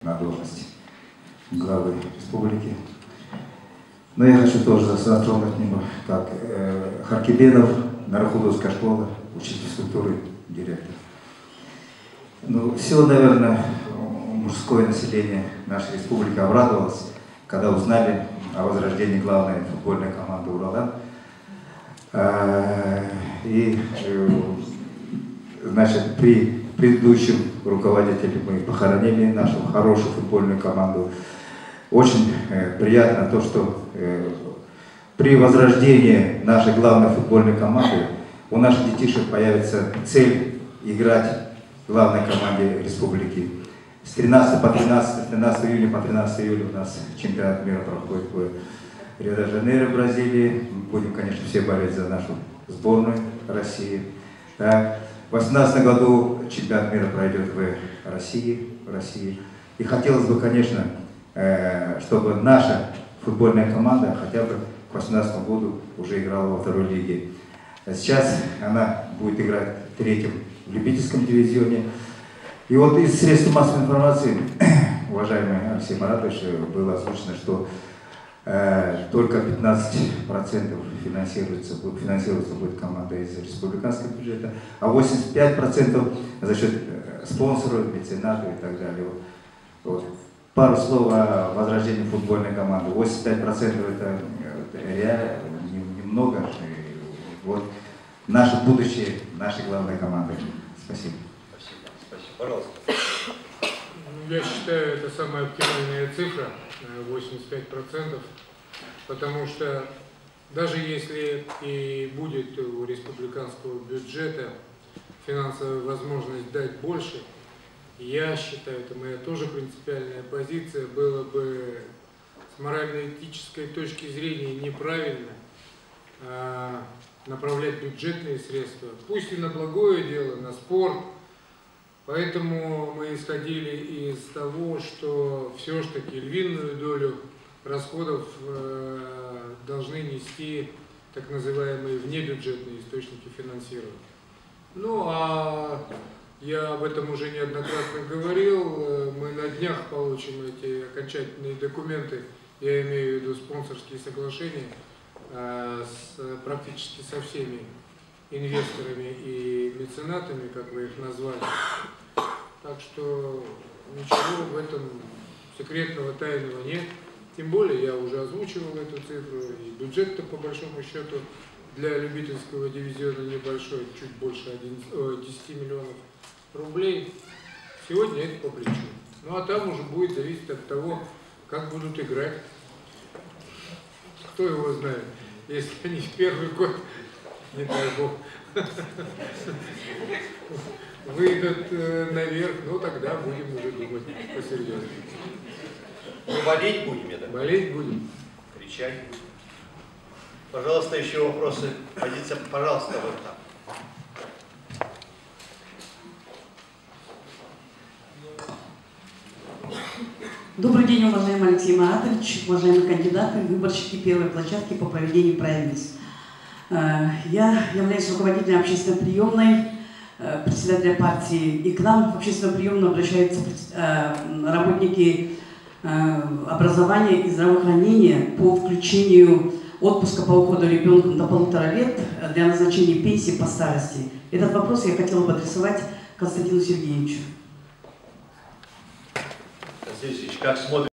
на должность главы республики. Но я хочу тоже затронуть немного, как Харкибенов, Народная школа, учитель физкультуры, директор. Ну, все, наверное, мужское население нашей республики обрадовалось, когда узнали о возрождении главной футбольной команды «Урала». И, значит, при предыдущем руководителе мы похоронили нашу хорошую футбольную команду. Очень приятно то, что при возрождении нашей главной футбольной команды у наших детишек появится цель играть в главной команде республики. С 13 июня по 13 июля у нас чемпионат мира проходит в Рио-де-Жанейро, Бразилии. Мы будем, конечно, все болеть за нашу сборную России. Да. В 2018 году чемпионат мира пройдет в России. И хотелось бы, конечно, чтобы наша футбольная команда хотя бы к 2018 году уже играла во второй лиге. Сейчас она будет играть в третьем любительском дивизионе. И вот из средств массовой информации, уважаемый Алексей Маратович, было озвучено, что только 15% финансироваться будет команда из республиканского бюджета, а 85% за счет спонсоров, меценатов и так далее. Вот. Пару слов о возрождении футбольной команды. 85% это реально немного. Вот наше будущее, нашей главной команды. Спасибо. Спасибо. Пожалуйста. Я считаю, это самая оптимальная цифра, 85%, потому что даже если и будет у республиканского бюджета финансовая возможность дать больше, я считаю, это моя тоже принципиальная позиция, было бы с морально-этической точки зрения неправильно направлять бюджетные средства, пусть и на благое дело, на спорт. Поэтому мы исходили из того, что все-таки львиную долю расходов должны нести так называемые внебюджетные источники финансирования. Ну а я об этом уже неоднократно говорил, мы на днях получим эти окончательные документы, я имею в виду спонсорские соглашения, практически со всеми инвесторами и меценатами, как вы их назвали. Так что ничего в этом секретного, тайного нет. Тем более я уже озвучивал эту цифру, и бюджет-то по большому счету для любительского дивизиона небольшой, чуть больше 10 миллионов рублей. Сегодня это по плечу. Ну а там уже будет зависеть от того, как будут играть. Кто его знает, если они в первый год, не дай бог, выйдут наверх, ну тогда будем уже думать посерьезнее. Мы болеть будем, я так понимаю? Болеть будем. Кричать будем. Пожалуйста, еще вопросы. Позиция, пожалуйста, вот там. Добрый день, уважаемый Алексей Маратович, уважаемые кандидаты, выборщики первой площадки по проведению праймериз. Я являюсь руководителем общественной приемной, председателя партии, и к нам в общественную приемную обращаются работники образования и здравоохранения по включению отпуска по уходу ребенка до 1,5 лет для назначения пенсии по старости. Этот вопрос я хотела бы адресовать Константину Сергеевичу. Константин Сергеевич, как смотрите?